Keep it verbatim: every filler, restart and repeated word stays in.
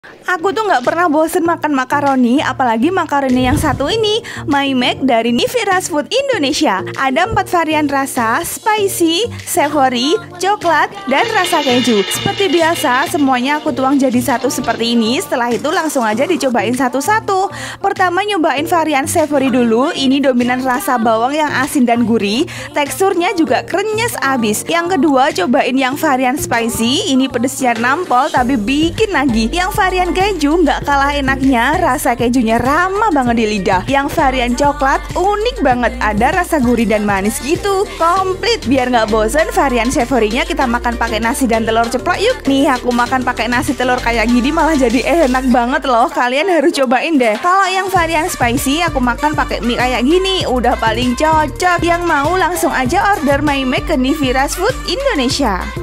Aku tuh nggak pernah bosen makan makaroni, apalagi makaroni yang satu ini, My Mac dari Niviras Food Indonesia. Ada empat varian rasa, spicy, savory, coklat, dan rasa keju. Seperti biasa, semuanya aku tuang jadi satu seperti ini. Setelah itu langsung aja dicobain satu-satu. Pertama nyobain varian savory dulu. Ini dominan rasa bawang yang asin dan gurih. Teksturnya juga krenyes abis. Yang kedua cobain yang varian spicy. Ini pedesnya nampol tapi bikin lagi. Yang varian keju nggak kalah enaknya, rasa kejunya ramah banget di lidah. Yang varian coklat unik banget, ada rasa gurih dan manis gitu. Komplit, biar nggak bosen varian savory-nya kita makan pakai nasi dan telur ceplok yuk. Nih aku makan pakai nasi telur kayak gini malah jadi enak banget loh. Kalian harus cobain deh. Kalau yang varian spicy aku makan pakai mie kayak gini, udah paling cocok. Yang mau langsung aja order My Mac ke Niviras Food Indonesia.